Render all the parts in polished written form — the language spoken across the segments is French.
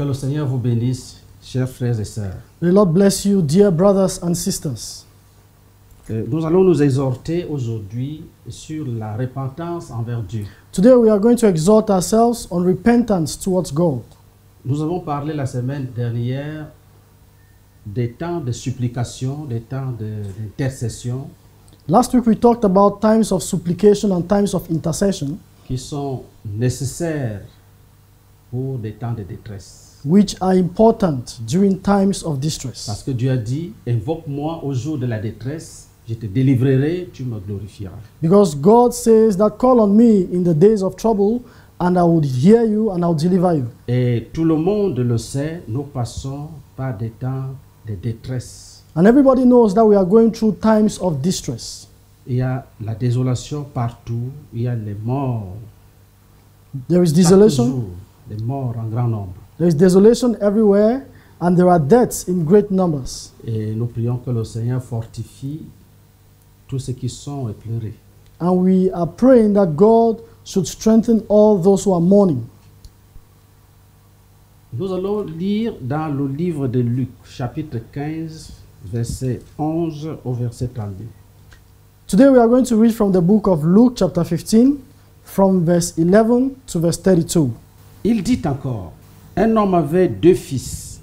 le Seigneur vous bénisse, chers frères et sœurs. The Lord bless you, dear brothers and sisters. Nous allons nous exhorter aujourd'hui sur la repentance envers Dieu. Today we are going to exhort ourselves on repentance towards God. Nous avons parlé la semaine dernière des temps de supplication, des temps d'intercession Last week we talked about times of supplication and times of intercession, qui sont nécessaires pour des temps de détresse. which are important during times of distress. Parce que Dieu a dit, invoque-moi au jour de la détresse, je te délivrerai, tu me glorifieras. Because God says that call on me in the days of trouble and I will hear you and I will deliver you. Et tout le monde le sait, nous passons par des temps de détresse. And everybody knows that we are going through times of distress. Il y a la désolation partout, il y a les morts. There is Chaque desolation. jour, les morts en grand nombre. There is desolation everywhere and there are deaths in great numbers. Et nous prions que le Seigneur fortifie tous ceux qui sont éplorés. And we are praying that God should strengthen all those who are mourning. Nous allons lire dans le livre de Luc, chapitre 15, verset 11 au verset 32. Today we are going to read from the book of Luke chapter 15 from verse 11 to verse 32. Il dit encore, un homme avait 2 fils.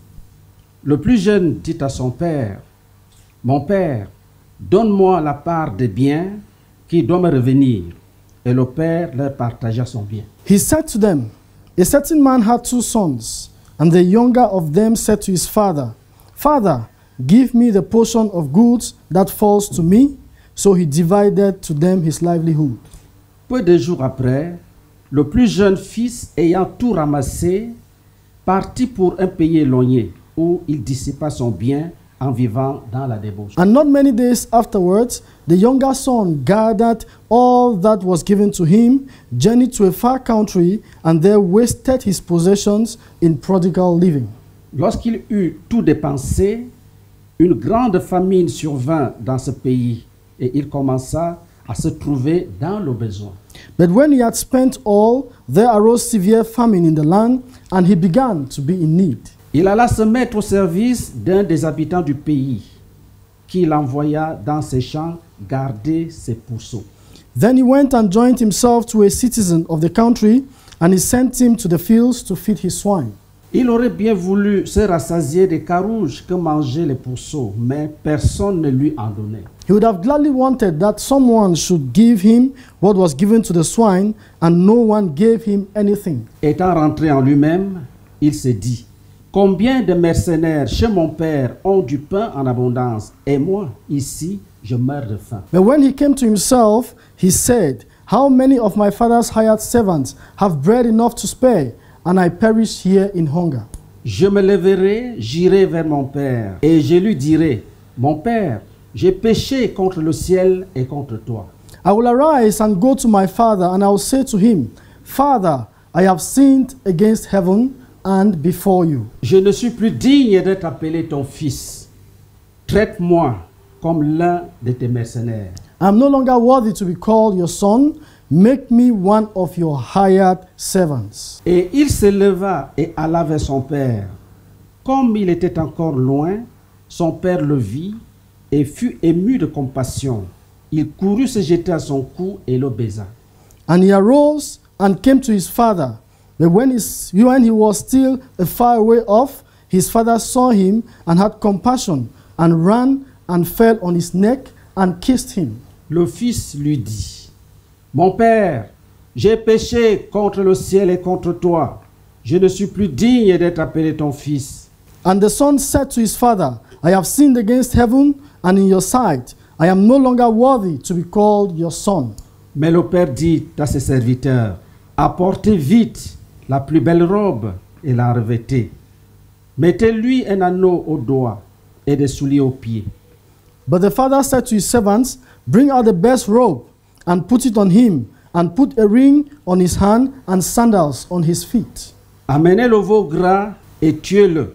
Le plus jeune dit à son père, mon père, donne-moi la part des biens qui doit me revenir. Et le père leur partagea son bien. He said to them, a certain man had 2 sons, and the younger of them said to his father, Father, give me the portion of goods that falls to me. So he divided to them his livelihood. Peu de jours après, le plus jeune fils, ayant tout ramassé, partit pour un pays éloigné, où il dissipa son bien en vivant dans la débauche. And not many days afterwards, the younger son gathered all that was given to him, journeyed to a far country, and there wasted his possessions in prodigal living. Lorsqu'il eut tout dépensé, une grande famine survint dans ce pays, et il commença à se trouver dans le besoin. But when he had spent all, there arose severe famine in the land, and he began to be in need. Il alla se mettre au service d'un des habitants du pays, qui l'envoya dans ses champs garder ses pourceaux. Then he went and joined himself to a citizen of the country, and he sent him to the fields to feed his swine. Il aurait bien voulu se rassasier des carouges que mangeaient les pourceaux, mais personne ne lui en donnait. He would have gladly wanted that someone should give him what was given to the swine, and no one gave him anything. Étant rentré en lui-même, il se dit, combien de mercenaires chez mon père ont du pain en abondance, et moi, ici, je meurs de faim. But when he came to himself, he said, How many of my father's hired servants have bread enough to spare, and I perish here in hunger? Je me lèverai, j'irai vers mon père, et je lui dirai, mon père, j'ai péché contre le ciel et contre toi. I will arise and go to my father, and I will say to him, Father, I have sinned against heaven and before you. Je ne suis plus digne d'être appelé ton fils. Traite-moi comme l'un de tes mercenaires. I am no longer worthy to be called your son. Make me one of your hired servants. Et il se leva et alla vers son père. Comme il était encore loin, son père le vit et fut ému de compassion. Il courut se jeter à son cou et le baisa. And he arose and came to his father. But when he was still a far way off, his father saw him and had compassion and ran and fell on his neck and kissed him. Le fils lui dit, mon père, j'ai péché contre le ciel et contre toi. Je ne suis plus digne d'être appelé ton fils. And the son said to his father, I have sinned against heaven and in your sight. I am no longer worthy to be called your son. Mais le père dit à ses serviteurs, apportez vite la plus belle robe et la revêtez. Mettez-lui un anneau au doigt et des souliers aux pieds. But the father said to his servants, bring out the best robe and put it on him, and put a ring on his hand and sandals on his feet. Amenez le veau gras et tuez-le.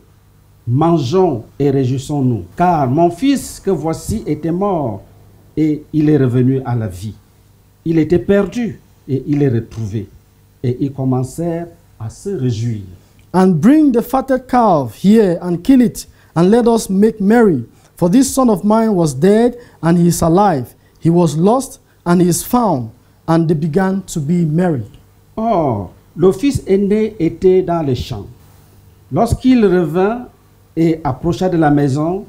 Mangeons et réjouissons-nous. Car mon fils que voici était mort et il est revenu à la vie. Il était perdu et il est retrouvé. Et ils commencèrent à se réjouir. And bring the fatted calf here and kill it, and let us make merry. For this son of mine was dead, and he is alive. He was lost, and he is found. And they began to be merry. Or, le fils aîné était dans les champs. Lorsqu'il revint et approcha de la maison,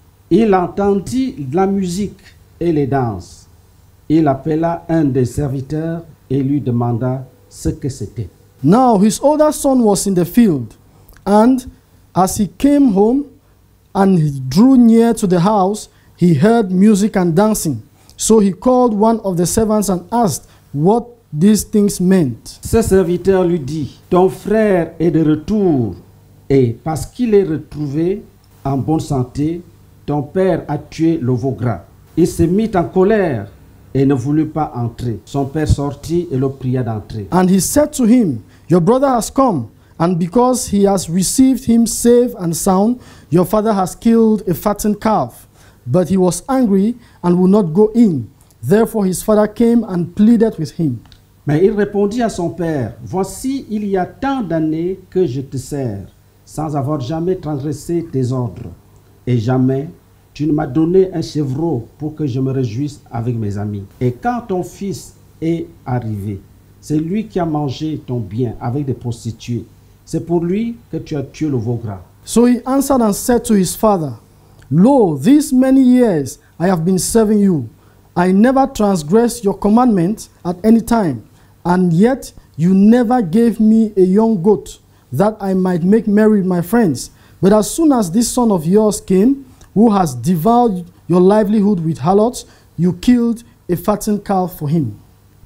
il entendit la musique et les danses. Il appela un des serviteurs et lui demanda ce que c'était. Now his older son was in the field, and as he came home and he drew near to the house, he heard music and dancing. So he called one of the servants and asked what these things meant. Ce serviteur lui dit, ton frère est de retour, et parce qu'il est retrouvé en bonne santé, ton père a tué le veau gras. Il se mit en colère et ne voulut pas entrer. Son père sortit et le pria d'entrer. And he said to him, your brother has come, and because he has received him safe and sound, your father has killed a fattened calf. But he was angry and would not go in. Therefore his father came and pleaded with him. Mais il répondit à son père, voici, il y a tant d'années que je te sers, sans avoir jamais transgressé tes ordres. Et jamais tu ne m'as donné un chevreau pour que je me réjouisse avec mes amis. Et quand ton fils est arrivé, c'est lui qui a mangé ton bien avec des prostituées. C'est pour lui que tu as tué le veau gras. So he answered and said to his father, Lo, these many years I have been serving you. I never transgressed your commandment at any time, and yet you never gave me a young goat, that I might make merry with my friends. But as soon as this son of yours came, who has devoured your livelihood with harlots, you killed a fattened calf for him.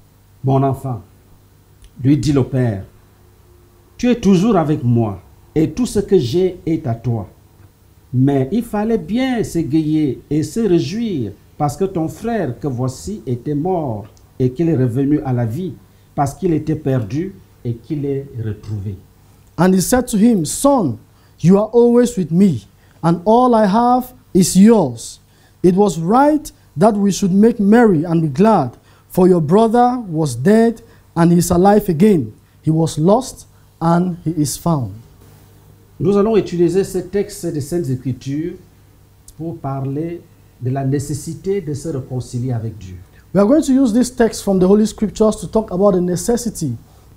Mon enfant, lui dit le père, tu es toujours avec moi, et tout ce que j'ai est à toi. Mais il fallait bien s'égayer et se réjouir, parce que ton frère que voici était mort, et qu'il est revenu à la vie, parce qu'il était perdu, et qu'il est retrouvé. And he said to him, Son, you are always with me, and all I have is yours. It was right that we should make merry and be glad, for your brother was dead, and he is alive again. He was lost, and he is found. Nous allons utiliser ce texte des Saintes Écritures pour parler de la nécessité de se réconcilier avec Dieu. We are going to use this text from the Holy Scriptures to talk about the necessity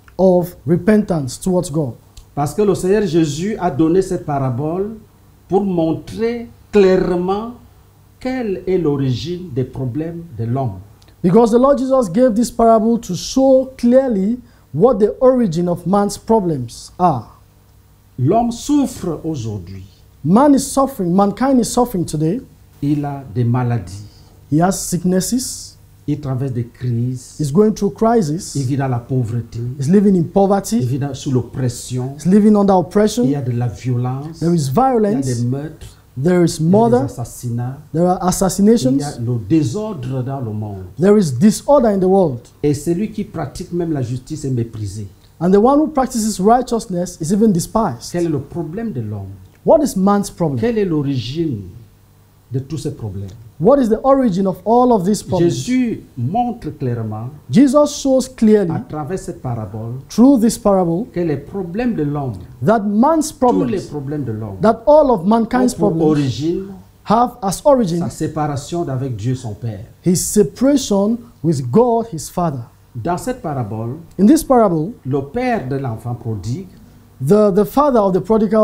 of repentance towards God. Parce que le Seigneur Jésus a donné cette parabole pour montrer clairement quelle est l'origine des problèmes de l'homme. Because the Lord Jesus gave this parable to show clearly what the origin of man's problems are. L'homme souffre aujourd'hui. Man is suffering, mankind is suffering today. Il a des maladies. He has sicknesses. Il traverse des crises. He's going through crisis. Il vit dans la pauvreté. He's living in Il poverty. vit sous l'oppression. He's living under Il y oppression. a de la violence. There is Il y a violence. des meurtres. There is Il y a des murder. assassinats. There are Il y a assassinations. le désordre dans le monde. There is disorder in the world. Et celui qui pratique même la justice est méprisé. And the one who practices righteousness is even despised. Quel est le problème de l'homme? What is man's problem? Quelle est l'origine de tous ces problèmes? What is the origin of all of these problems? Jésus montre clairement, Jesus shows clearly à travers cette parabole, through this parable que les problèmes de l'homme, that man's tous les problems, problèmes de l'homme, that all of ont mankind's pour problems origine have as origin sa séparation d'avec Dieu son Père. his separation with God, his Father. Dans cette parabole, In this parable, le père de l'enfant prodigue the father of the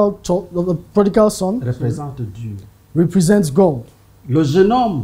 prodigal son représente Dieu. represents God. Le jeune homme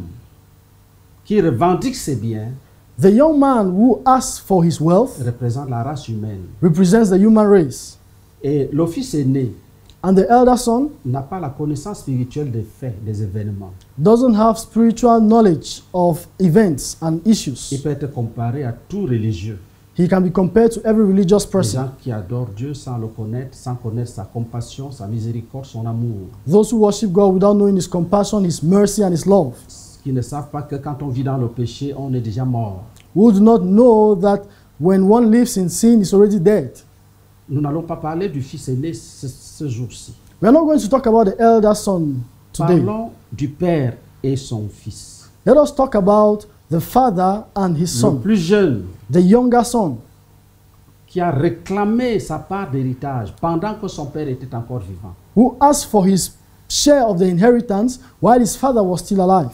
qui revendique ses biens The young man who asks for his wealth représente la race humaine. represents the human race. Et le fils aîné And the elder son n'a pas la connaissance spirituelle des faits, des événements. doesn't have spiritual knowledge of events and Il issues. peut être comparé à tout religieux. He can be compared to every religious Les person. gens qui adorent Dieu sans le connaître, sans connaître sa compassion, sa miséricorde, son amour. Those who worship God without knowing his compassion, his mercy, and his love. Qui ne savent pas que quand on vit dans le péché, on est déjà mort. Who do not know that when one lives in sin, is already dead. Nous n'allons pas parler du fils aîné ce jour-ci. We are not going to talk about the elder son today. Parlons du père et son fils. Let us talk about the father and his Le son, plus jeune the younger son, qui a réclamé sa part d'héritage pendant que son père était encore vivant. who asked for his share of the inheritance while his father was still alive.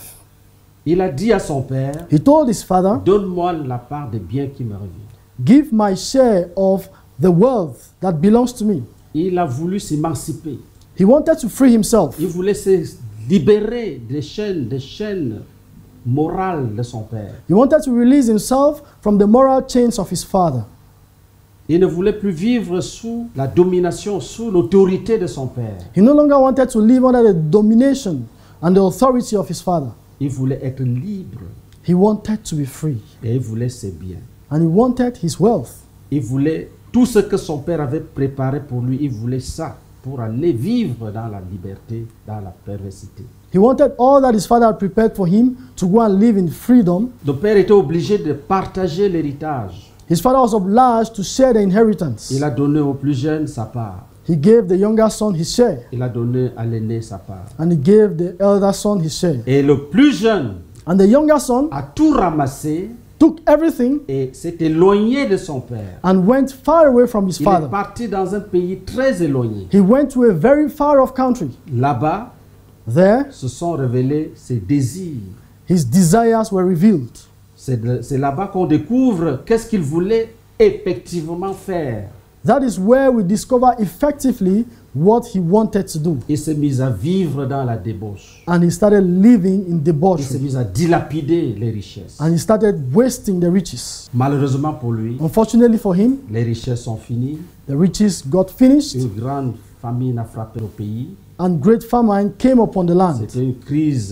Il a dit à son père, He told his father, donne-moi la part des biens qui me reviennent. give my share of the wealth that belongs to me. Il a voulu s'émanciper. He wanted to free himself. Il voulait se libérer des chaînes morales de son père. He wanted to release himself from the moral chains of his father. Il ne voulait plus vivre sous la domination, sous l'autorité de son père. He no longer wanted to live under the domination and the authority of his father. Il voulait être libre He wanted to be free. et il voulait ses biens. And he wanted his wealth. Il voulait tout ce que son père avait préparé pour lui, il voulait ça pour aller vivre dans la liberté, dans la perversité. He wanted all that his father had prepared for him to go and live in freedom. Le père était obligé de partager l'héritage. His father was obliged to share the inheritance. Il a donné au plus jeune sa part. He gave the younger son his share, Il a donné à l'aîné sa part. and he gave the elder son his share. Et le plus jeune And the younger son a tout ramassé took everything et s'est éloigné de son père. and went far away from his Il est father. parti dans un pays très éloigné. He went to a very far off country. Là-bas, There, se sont révélés ses désirs. his desires were revealed. C'est là-bas qu'on découvre qu'est-ce qu'il voulait effectivement faire. That is where we discover effectively what he wanted to do. Il s'est mis à vivre dans la débauche. And he started living in Il s'est debauchery. mis à dilapider les richesses. And he started wasting the riches. Malheureusement pour lui, Unfortunately for him, les richesses sont finies. the riches got finished, Une grande famine a frappé le pays. and great famine came upon the land. C'était une crise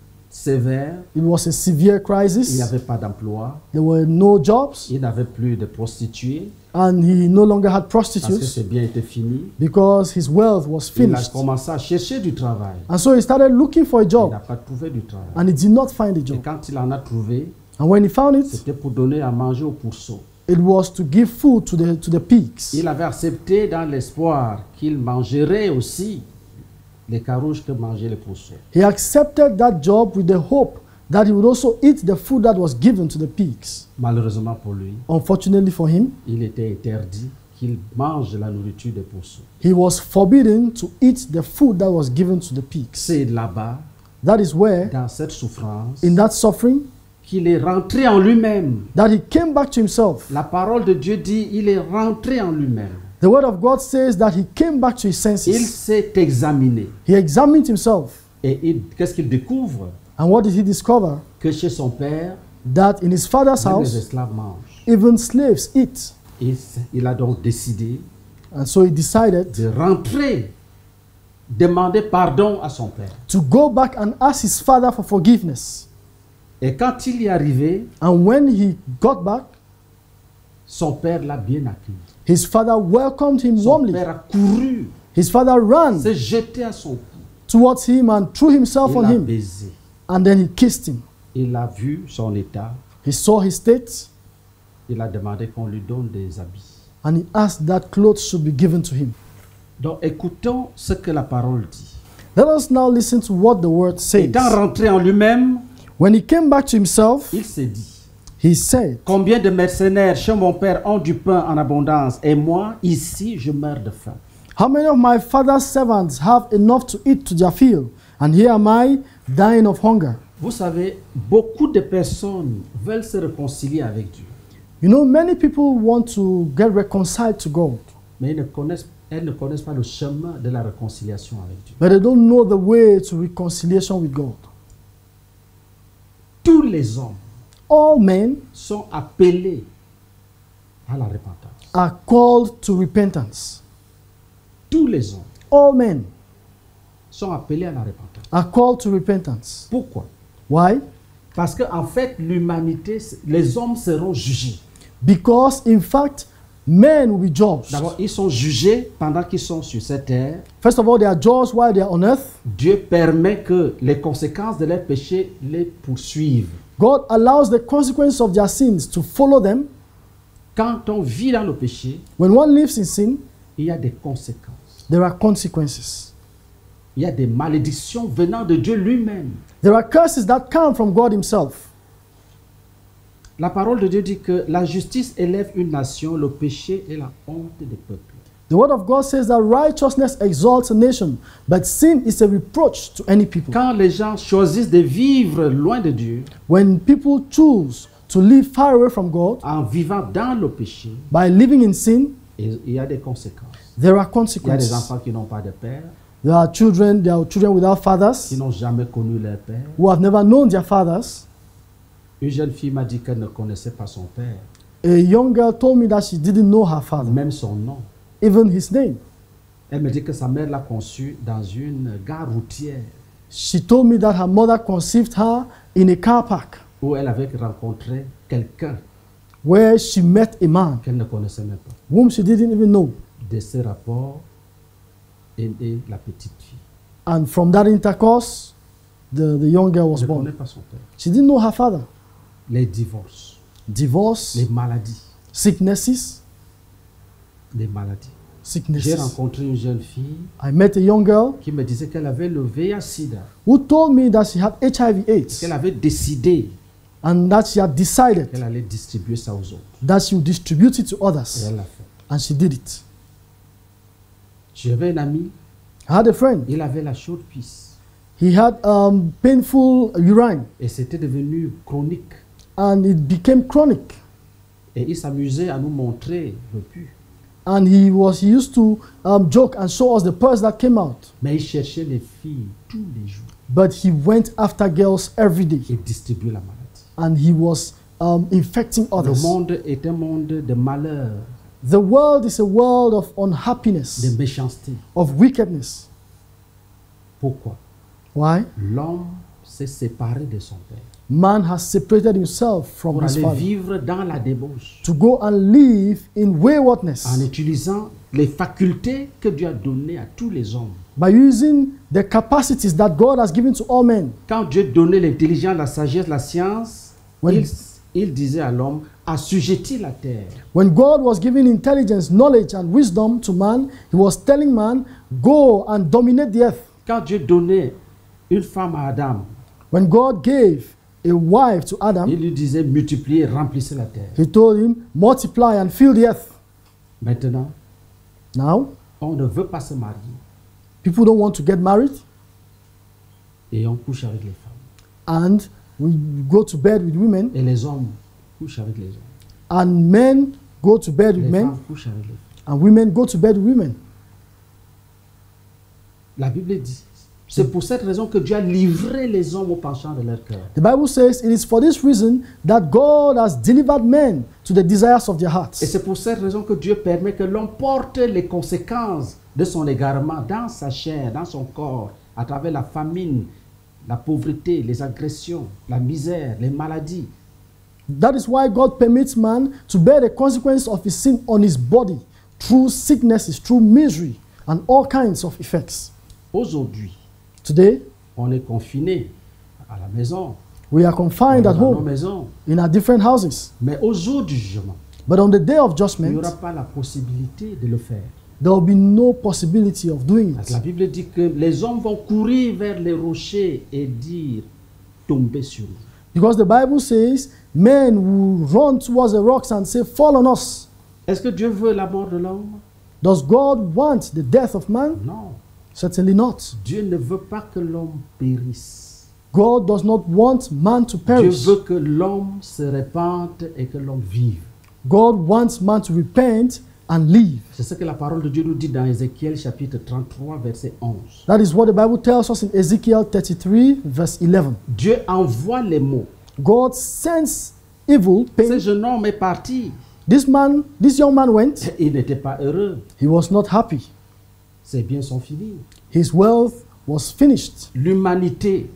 sévère. It was a severe Il n'y crisis. avait pas d'emploi. There were no jobs, Il n'avait plus de prostituées and he no longer had parce que prostitutes ses biens étaient finis. because his wealth was Il a finished. commencé à chercher du travail. And so he started looking for a Il n'a job, pas trouvé du travail. and he did not find a Et job. quand il en a trouvé, And when he found it, c'était pour donner à manger aux pourceaux. it was to give food to the pigs. Il avait accepté dans l'espoir qu'il mangerait aussi les carouges que mangeaient les pourceaux. He accepted that job with the hope that he would also eat the food that was given to the pigs. Malheureusement pour lui, Unfortunately for him, il était interdit qu'il mange la nourriture des pourceaux. he was forbidden to eat the food that was given to the pigs. C'est là-bas, That is where, dans cette souffrance, in that suffering, qu'il est rentré en lui-même. that he came back to himself. La parole de Dieu dit, il est rentré en lui-même. The word of God says that he came back to his Il senses. s'est examiné. He examined himself. Et qu'est-ce qu'il découvre? And what did he discover? Que chez son père, That in his father's même les house, esclaves mangent. even slaves eat. Il a donc décidé And so he decided de rentrer, demander pardon à son père. to go back and ask his father for forgiveness. Et quand il y est arrivé, And when he got back, son père l'a bien accueilli. his father welcomed him Son warmly. père a couru, His father ran s'est jeté à son cou. towards him and threw himself Il on l'a him. baisé. And then he kissed him. Il a vu son état. He saw his state, Il a demandé qu'on lui donne des habits. and he asked that clothes should be given to him. Donc écoutons ce que la parole dit. Let us now listen to what the word says. Étant rentré en lui-même, When he came back to himself, il s'est dit, he said, combien de mercenaires chez mon père ont du pain en abondance et moi, ici, je meurs de faim. how many of my father's servants have enough to eat to their fill, and here am I dying of hunger? Vous savez, beaucoup de personnes veulent se réconcilier avec Dieu, You know, many people want to get reconciled to God, mais elles ne connaissent pas le chemin de la réconciliation avec Dieu. but they don't know the way to reconciliation with God. Tous les hommes All men sont appelés à la repentance. are called to repentance. Tous les hommes All men sont appelés à la repentance. are called to repentance. Pourquoi? Why? Parce qu'en fait, l'humanité, les hommes seront jugés. Because, in fact, men will be judged. D'abord, ils sont jugés pendant qu'ils sont sur cette terre. First of all, they are judged while they are on earth. Dieu permet que les conséquences de leurs péchés les poursuivent. God allows the consequences of their sins to follow them. Quand on vit dans le péché, When one lives in sin, il y a des conséquences. there are consequences. Il y a des malédictions venant de Dieu lui-même. There are curses that come from God Himself. La parole de Dieu dit que la justice élève une nation, le péché est la honte des peuples. The word of God says that righteousness exalts a nation, but sin is a reproach to any people. Quand les gens choisissent de vivre loin de Dieu, When people choose to live far away from God en vivant dans le péché, by living in sin, il y a des conséquences. there are Il y a des consequences. enfants qui n'ont pas de père, There are children without qui fathers, n'ont jamais connu leur père. who have never known their fathers. Une jeune fille m'a dit qu'elle ne connaissait pas son père, A young girl told me that she didn't know her father, même son nom. even his name. Elle me dit que sa mère l'a conçue dans une gare routière She told me that her mother conceived her in a car park où elle avait rencontré quelqu'un where she met a man qu'elle ne connaissait même pas. whom she didn't even know. De ce rapport est née la petite fille. And from that intercourse, the young girl was Elle ne connaît born. pas son père. She didn't know her father. Les divorces, Divorce, les maladies, sicknesses, les maladies. J'ai sicknesses. rencontré une jeune fille I met a young girl qui me disait qu'elle avait le VIH-Sida, who told me that she had HIV/AIDS qu'elle avait décidé and that she had decided qu'elle allait distribuer ça aux autres. that she would distribute it to Et others. elle l'a fait. And she did it. J'avais un ami, I had a friend. il avait la chaude cuisse He had painful urine et c'était devenu chronique. and it became chronic. Et il s'amusait à nous montrer le pu. And he used to joke and show us the purse that came out. Mais il cherchait les filles tous les jours But he went after girls every day et distribuait la maladie. and he was infecting Le others. monde est un monde de malheur, The world is a world of de unhappiness, méchanceté. of wickedness. Pourquoi? Why? L'homme s'est séparé de son père Man has separated himself from pour his aller father vivre dans la débauche to go and live in en waywardness utilisant les facultés que Dieu a données à tous les hommes. by using the capacities that God has given to all men. Quand Dieu donnait l'intelligence, la sagesse, la science, When- il disait à l'homme, assujettis la terre. When God was giving intelligence, knowledge, and wisdom to man, he was telling man, go and dominate the earth. Quand Dieu donnait une femme à Adam, When God gave a wife to Adam, il lui disait, multipliez, remplissez la terre. he told him, multiply and fill the earth. Maintenant, Now, on ne veut pas se marier people don't want to get married, et on couche avec les femmes. and we go to bed with women, Et les hommes couchent avec les hommes. and men go to bed with Les men, femmes couchent avec les femmes. and women go to bed with women. La Bible dit, c'est pour cette raison que Dieu a livré les hommes au penchant de leur cœur. The Bible says it is for this reason that God has delivered men to the desires of their Et hearts. c'est pour cette raison que Dieu permet que l'homme porte les conséquences de son égarement dans sa chair, dans son corps, à travers la famine, la pauvreté, les agressions, la misère, les maladies. That is why God permits man to bear the consequence of his sin on his body through sicknesses, through misery, and all kinds of effects. Aujourd'hui, Today, on est confiné à la maison, we are confined dans at nos home maisons. in our different houses. Mais au jour du jugement, But on the day of il n'y judgment, aura pas la possibilité de le faire. there will be no possibility of doing Parce que la it. Bible dit que les hommes vont courir vers les rochers et dire, tombez sur nous. Because the Bible says men will run towards the rocks and say, fall on us. Est-ce que Dieu veut la mort de l'homme? Does God want the death of man? Non. Certainly not. Dieu ne veut pas que l'homme périsse. God does not want man to Dieu perish. veut que l'homme se répande et que l'homme vive. God wants man to repent and live. C'est ce que la parole de Dieu nous dit dans Ézéchiel chapitre 33 verset 11. That is what the Bible tells us in Ezekiel 33 verse 11. Dieu envoie les mots. God sends evil, Ce pain. jeune homme est parti. This young man went. Il n'était pas heureux. He was not happy. Ses biens sont finis. His wealth was finished. L'humanité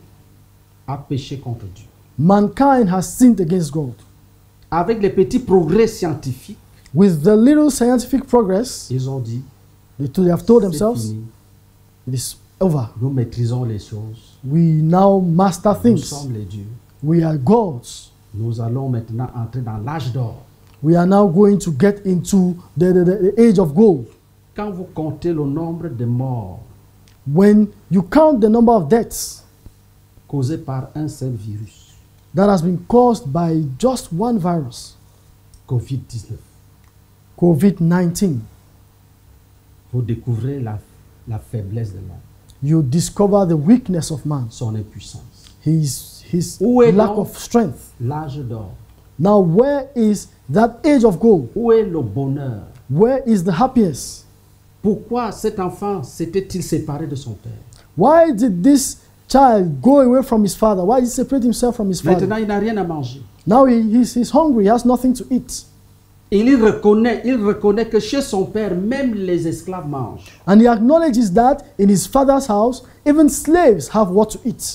a péché contre Dieu. Mankind has sinned against God. Avec les petits progrès scientifiques, With the little scientific progress, ils ont dit, they have told c'est themselves, fini. it is over. Nous maîtrisons les choses. We now master Nous things. sommes les dieux. We are gods. Nous allons maintenant entrer dans l'âge d'or. We are now going to get into the age of gold. Quand vous comptez le nombre de morts When you count the number of deaths causés par un seul virus, that has been caused by just one virus, Covid-19. COVID-19. Vous découvrez la faiblesse de l'homme, You discover the weakness of man, son impuissance. his Où est lack donc of strength. l'âge d'or? Now, where is that age of gold? Où est le bonheur? Where is the happiness? Pourquoi cet enfant s'était-il séparé de son père? Why did this child go away from his father? Why did he separate himself from his father? Maintenant, il n'a rien à manger. Now he's hungry, he has nothing to eat. Et il reconnaît que chez son père, même les esclaves mangent. And he acknowledges that in his father's house, even slaves have what to eat.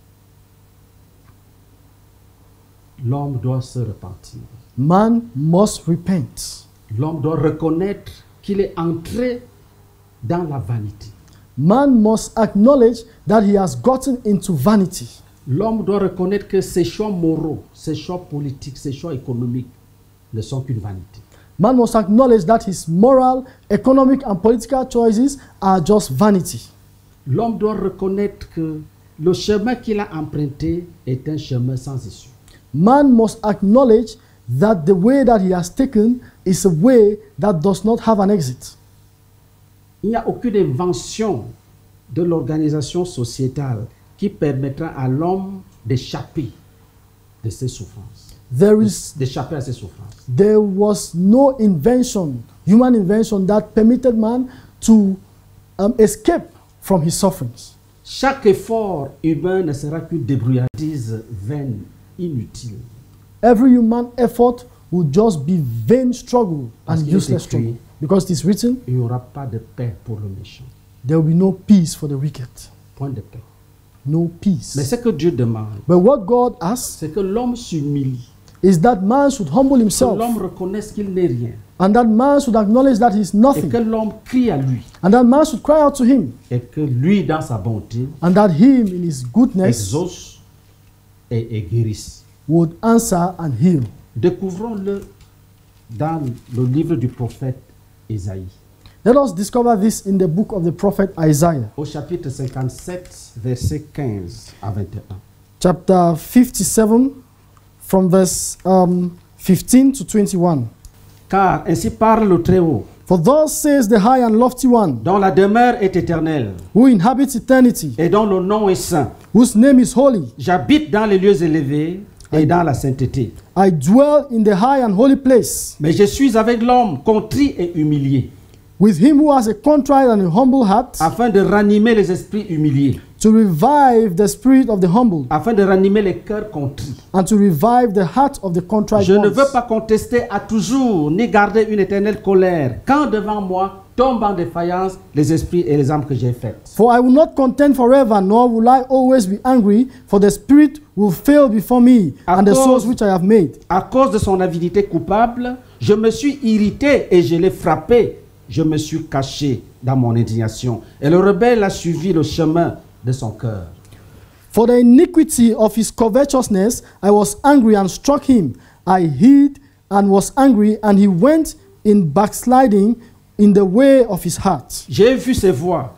L'homme doit se repentir. Man must repent. L'homme doit reconnaître qu'il est entré dans la vanité. Man must acknowledge that he has gotten into vanity. L'homme doit reconnaître que ses choix moraux, ses choix politiques, ses choix économiques ne sont qu'une vanité. Man must acknowledge that his moral, economic, and political choices are just vanity. L'homme doit reconnaître que le chemin qu'il a emprunté est un chemin sans issue. Man must acknowledge that the way that he has taken is a way that does not have an exit. Il n'y a aucune invention de l'organisation sociétale qui permettra à l'homme d'échapper de ses souffrances. D'échapper à ses souffrances. There was no invention, human invention, that permitted man to escape from his sufferings. Chaque effort humain ne sera qu'une débrouillardise vaine, inutile. Every human effort will just be vain struggle Parce and qu'il est useless écrit, struggle. Because it is written, il n'y aura pas de paix pour le méchant. there will be no peace for the wicked. Point de paix. No peace. Mais ce que Dieu demande, But what God asks c'est que l'homme s'humilie. is that man should humble Que himself, l'homme reconnaisse qu'il n'est rien. and that man should acknowledge that he is Et nothing, que l'homme crie à lui. and that man should cry out to him, Et que lui, dans sa bonté, and that him in his goodness exauce et guérisse. would answer and heal. Découvrons-le dans le livre du prophète Ésaïe, Let us discover this in the book of the prophet Isaiah, au chapitre 57, versets 15 à 21. chapter 57, from verse 15 to 21. Car ainsi parle le Très-Haut, For thus says the high and lofty one, dont la demeure est éternelle, who inhabits eternity, et dont le nom est saint. whose name is holy. J'habite dans les lieux élevés et dans la sainteté. I dwell in the high and holy place, Mais je suis avec l'homme contrit et humilié, with him who has a contrite and a humble heart, afin de ranimer les esprits humiliés, to revive the spirit of the humble, afin de ranimer les cœurs contrits. and to revive the heart of the contrite Je ne ones. veux pas contester à toujours, ni garder une éternelle colère, quand devant moi tombent en défaillance les esprits et les âmes que j'ai faites. For I will not contend forever, nor will I always be angry, for the spirit will fail before me, À and the cause- souls which I have made. À cause de son avidité coupable, je me suis irrité et je l'ai frappé. Je me suis caché dans mon indignation. Et le rebelle a suivi le chemin de son cœur. For the iniquity of his covetousness, I was angry and struck him. I hid and was angry, and he went in backsliding in the way of his heart. J'ai vu ses voies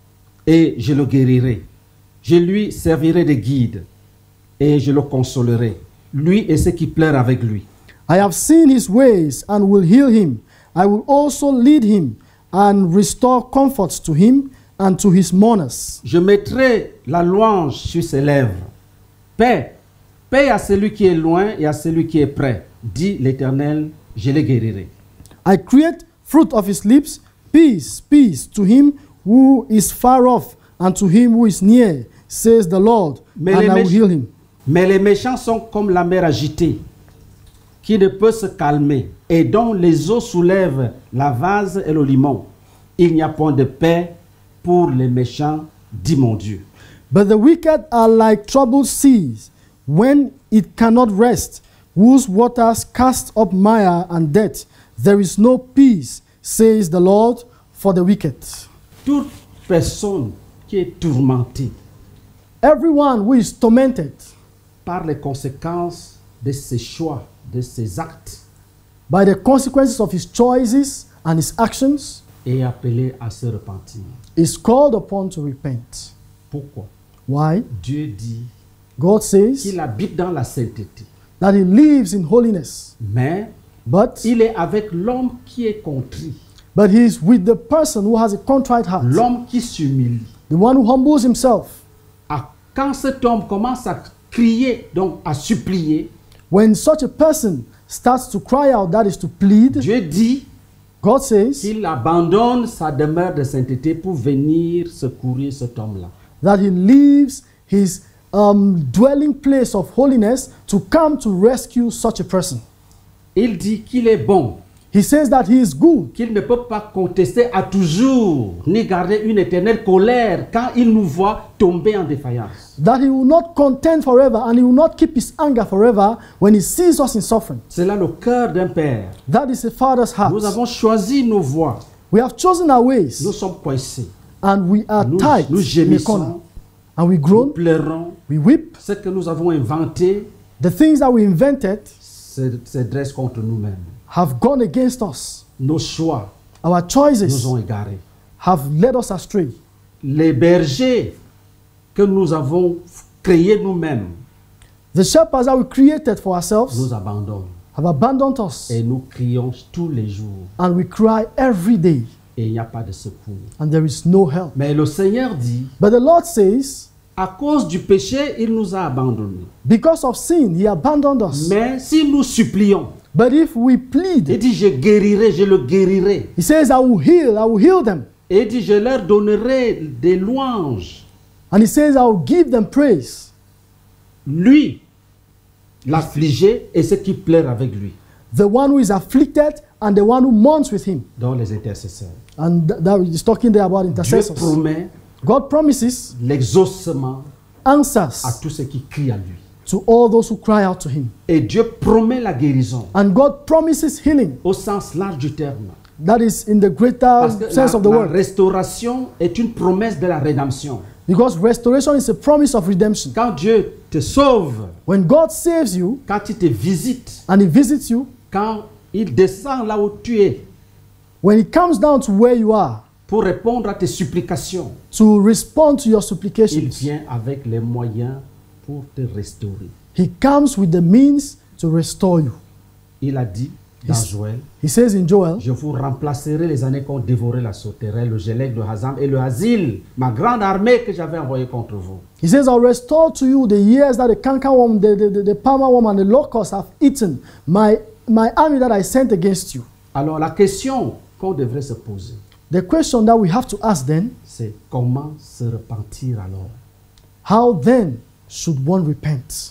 et je le guérirai. Je lui servirai de guide et je le consolerai. Lui et ceux qui pleurent avec lui. I have seen his ways and will heal him. I will also lead him and restore comfort to him and to his mourners. Je mettrai la louange sur ses lèvres. Paix, paix à celui qui est loin et à celui qui est près. Dit l'Éternel, je les guérirai. I create fruit of his lips, peace, peace to him who is far off and to him who is near, says the Lord, Mais and les I will méch- heal him. Mais les méchants sont comme la mer agitée, qui ne peut se calmer, et dont les eaux soulèvent la vase et le limon. Il n'y a point de paix pour les méchants, dit mon Dieu. But the wicked are like troubled seas, when it cannot rest, whose waters cast up mire and death. There is no peace, says the Lord, for the wicked. Toute personne qui est tourmentée Everyone who is tormented par les conséquences de ses choix, de ses actes, by the consequences of his choices and his actions est appelé à se repentir. is called upon to repent. Pourquoi? Why? Dieu dit God says qu'il habite dans la sainteté. that he lives in holiness, Mais but il est avec l'homme qui est contrit, he is with the person who has a contrite heart, l'homme qui s'humilie. the one who humbles himself. Ah, quand cet homme commence à crier, donc à supplier, When such a person starts to cry out, that is to plead, Dieu dit God says qu'il abandonne sa demeure de sainteté pour venir secourir cet homme-là. that he leaves his dwelling place of holiness to come to rescue such a person. Il dit qu'il est bon, He says that he is good, qu'il ne peut pas contester à toujours, ni garder une éternelle colère quand il nous voit tomber en défaillance. that he will not contend forever and he will not keep his anger forever when he sees us in suffering. C'est là le cœur d'un père. That is a father's heart. Nous avons choisi nos voies. We have chosen our ways Nous sommes coincés. and we are Nous, tight nous in a corner. gémissons, And we nous groan, pleurons. we weep. Ce que nous avons inventé The things that we invented se dresse contre nous-mêmes. have gone against us. Nos choix Our nous choices ont égarés. have led us astray. Les bergers que nous avons créés nous-mêmes The shepherds that we created for ourselves nous abandonnent. have abandoned us. Et nous crions tous les jours. And we cry every day Et il n'y a pas de secours. and there is no help. Mais le Seigneur dit, But the Lord says, à cause du péché, il nous a abandonnés. because of sin, he abandoned us. Mais si nous supplions, But if we il plead, dit, je guérirai, je le guérirai. he says, I will heal them. Et il dit, je leur donnerai des louanges. And he says, I will give them praise. Lui, l'affligé et ceux qui pleurent avec lui, The one who is afflicted and the one who mourns with him. dont les intercesseurs. And that is talking there about Dieu intercessors. promet God promises l'exaucement answers à tous ceux qui crient à lui. to all those who cry out to him. Et Dieu promet la guérison And God promises healing. au sens large du terme. That is in the greater Parce que sense of the la word. restauration est une promesse de la rédemption. Because restoration is a promise of redemption. Quand Dieu te sauve, When God saves you quand il te visite, and he visits you, quand il descend là où tu es when he comes down to where you are pour répondre à tes supplications, to respond to your il supplications, vient avec les moyens pour te restaurer. he comes with the means to restore you. Il a dit dans Yes. Joël, He says in Joel, je vous remplacerai les années qu'ont dévoré la sauterelle, le gélec, le hazam et le asile, ma grande armée que j'avais envoyée contre vous. he says, I'll restore to you the years that the cankerworm, the palmer worm, and the locust have eaten, my army that I sent against you. Alors la question qu'on devrait se poser, The question that we have to ask then, c'est comment se repentir alors? how then should one repent?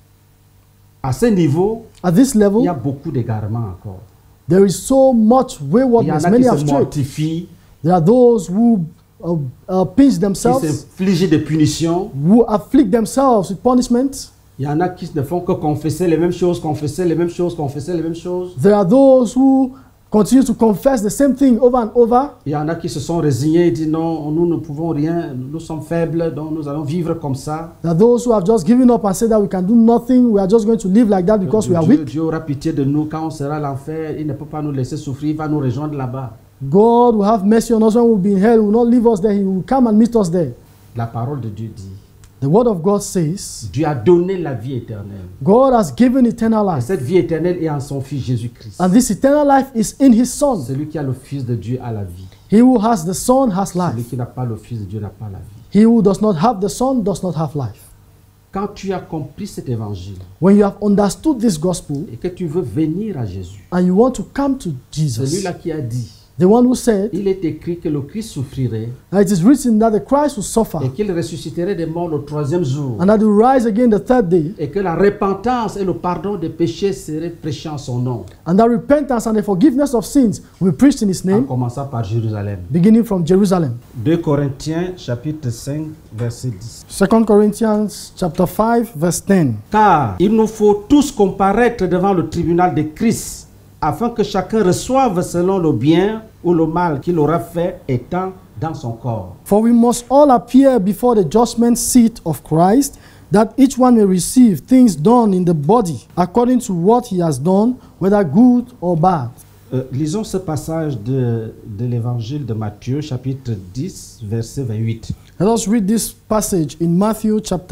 À ce niveau, At this il y a level, beaucoup d'égarements encore. there is so much Il y en waywardness, a many qui are se straight. mortifient, There are those who pinch qui themselves, s'infligent des punitions. who afflict themselves with punishment. Il y en a qui ne font que confesser les mêmes choses, confesser les mêmes choses, confesser les mêmes choses. There are those who continue to confess the same thing over and over. Il y en a qui se sont résignés et disent non, nous ne pouvons rien, nous sommes faibles, donc nous allons vivre comme ça. There are those who have just given up and said that we can do nothing. We are just going to live like that because we are Dieu, weak. Dieu aura pitié de nous quand on sera à l'enfer. Il ne peut pas nous laisser souffrir, il va nous rejoindre là-bas. God will have mercy on us when we'll be in hell. He will not leave us there. He will come and meet us there. La parole de Dieu dit, The word of God says, Dieu a donné la vie éternelle. God has given eternal Et life. cette vie éternelle est en son Fils Jésus-Christ. And this eternal life is in his Son. Celui qui a le Fils de Dieu a la vie. He who has the Son has Celui life. qui n'a pas le Fils de Dieu n'a pas la vie. He who does not have the Son does not have life. Quand tu as compris cet évangile When you have understood this gospel et que tu veux venir à Jésus, and you want to come to Jesus, celui-là qui a dit, the one who said, il est écrit que le Christ souffrirait that it is written that the Christ will suffer et qu'il ressusciterait des morts le troisième jour. and that he will rise again the third day, Et que la repentance et le pardon des péchés seraient prêchés en son nom, and that repentance and the forgiveness of sins will be preached in his en name, commençant par Jérusalem. beginning from Jerusalem. 2 Corinthiens chapitre 5 verset 10. 2 Corinthians chapter 5 verse 10. Car il nous faut tous comparaître devant le tribunal de Christ, afin que chacun reçoive selon le bien ou le mal qu'il aura fait étant dans son corps. For we must all appear before the judgment seat of Christ, that each one may receive things done in the body according to what he has done, whether good or bad. Lisons ce passage de l'évangile de Matthieu, chapitre 10, verset 28. Let us read this passage in Matthew chapter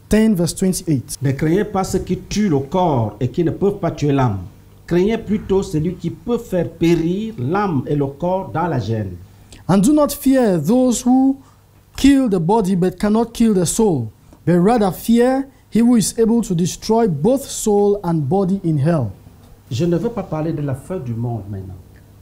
10 verse 28. Ne craignez pas ceux qui tuent le corps et qui ne peuvent pas tuer l'âme. Craignez plutôt celui qui peut faire périr l'âme et le corps dans la gêne. And do not fear those who kill the body but cannot kill the soul, but rather fear he who is able to destroy both soul and body in hell. Je ne veux pas parler de la fin du monde maintenant.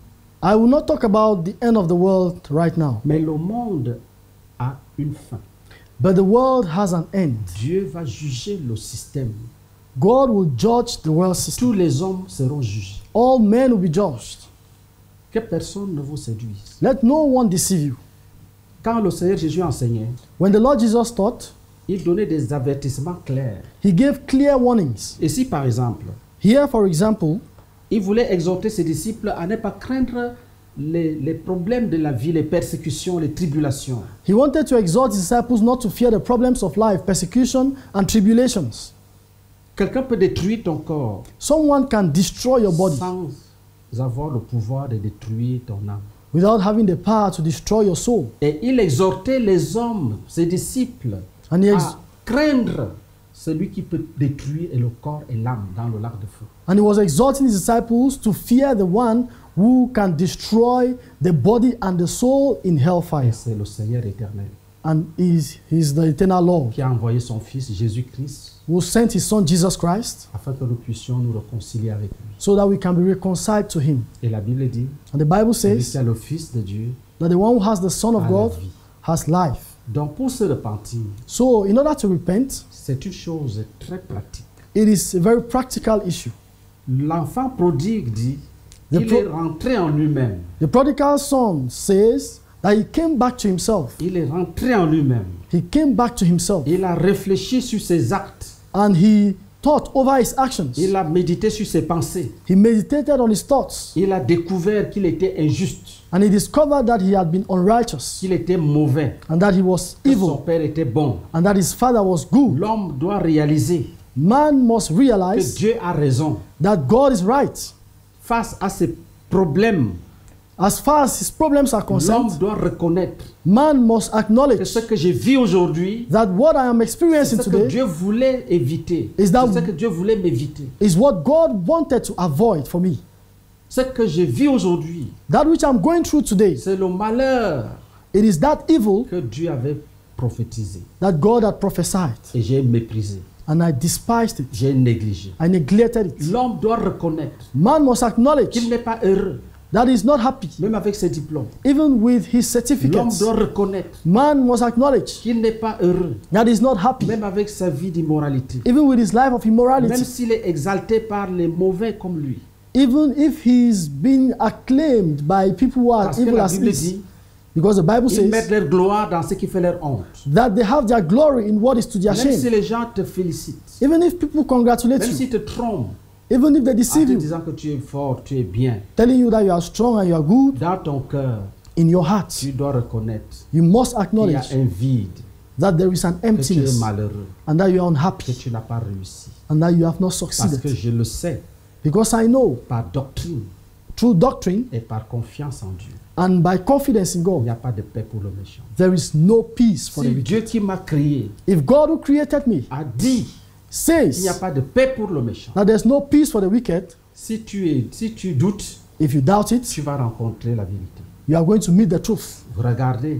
I will not talk about the end of the world right now, Mais le monde a une fin. but the world has an end. Dieu va juger le système. God will judge the world system. Tous les hommes seront jugés. All men will be judged. Que personne ne vous séduise. Let no one deceive you. Quand le Seigneur Jésus enseignait, When the Lord Jesus taught, il donnait des avertissements clairs. he gave clear warnings. Et si par exemple, Here, for example, il voulait exhorter ses disciples à ne pas craindre les problèmes de la vie, les persécutions, les tribulations. he wanted to exhort his disciples not to fear the problems of life, persecution, and tribulations. Quelqu'un peut détruire ton corps Someone can destroy your body sans avoir le pouvoir de détruire ton âme. without having the power to destroy your soul. Et il exhortait les hommes, ses disciples, And he, à craindre celui qui peut détruire le corps et l'âme dans le lac de feu. and he was exhorting his disciples to fear the one who can destroy the body and the soul in Et hellfire. c'est le Seigneur éternel And he's the eternal Lord qui a envoyé son Fils Jésus-Christ who sent his son Jesus Christ afin que nous puissions nous réconcilier avec lui. so that we can be reconciled to him. Et la Bible dit, And the Bible celui says qui a le Fils de Dieu that the one who has the Son a of la God vie. has life. Donc pour se repentir, So in order to repent, c'est une chose très pratique. it is a very practical issue. L'enfant prodigue dit, The il est rentré en lui-même. The prodigal son says that he came back to himself. Il est rentré en lui-même. He came back to himself Il a réfléchi sur ses actes. and he thought over his actions. Il a médité sur ses pensées. He meditated on his thoughts Il a découvert qu'il était injuste, and he discovered that he had been unrighteous qu'il était mauvais, and that he was que son evil père était bon. and that his father was good. L'homme doit réaliser Man must que realize Dieu a raison that God is right. face à ses problèmes. As far as his problems are L'homme concerned, doit reconnaître man must que acknowledge ce que je vis aujourd'hui, that what I am c'est experiencing ce que today Dieu voulait éviter. Is C'est that- ce que Dieu voulait m'éviter. is what God wanted to avoid for me. Ce que je vis aujourd'hui, That which I'm going through today, c'est le malheur it is that evil que Dieu avait prophétisé. that God had prophesied, Et j'ai méprisé, and I despised it. j'ai négligé. I neglected it. L'homme doit reconnaître Man must acknowledge qu'il n'est pas heureux, that he is not happy, même avec ses diplômes. even with his L'homme certificates. doit reconnaître Man must acknowledge qu'il n'est pas heureux, that he is not happy, même avec sa vie d'immoralité. even with his life of Même immorality, s'il est exalté par les mauvais comme lui. even if he's been acclaimed by people who are Parce que evil la as Bible he is. dit, Because the Bible ils mettent says leur gloire dans ce qui fait leur honte. that they have their glory in what is to their Même si shame. les gens te félicitent, Even if people congratulate même you, s'ils te trompent, even if they en deceive te you, disant que tu es fort, tu es bien, telling you that you are strong and you are good, dans ton cœur, in your heart, tu dois reconnaître you must qu'il y a acknowledge un vide, that there is an que tu es emptiness malheureux, and that you are que unhappy tu n'as pas réussi. and that you have not Parce que succeeded. je le sais, Because I know par doctrine through doctrine et par confiance en Dieu, and by confidence in il God, n'y a pas de paix pour le méchant. there is no peace for the Si wicked. Dieu qui m'a créé If God who created me a dit qu'il n'y a says pas de paix pour le méchant, that there's no peace for the wicked, si tu doutes, if you doubt it, tu vas rencontrer la vérité. you are going to meet the truth. Regardez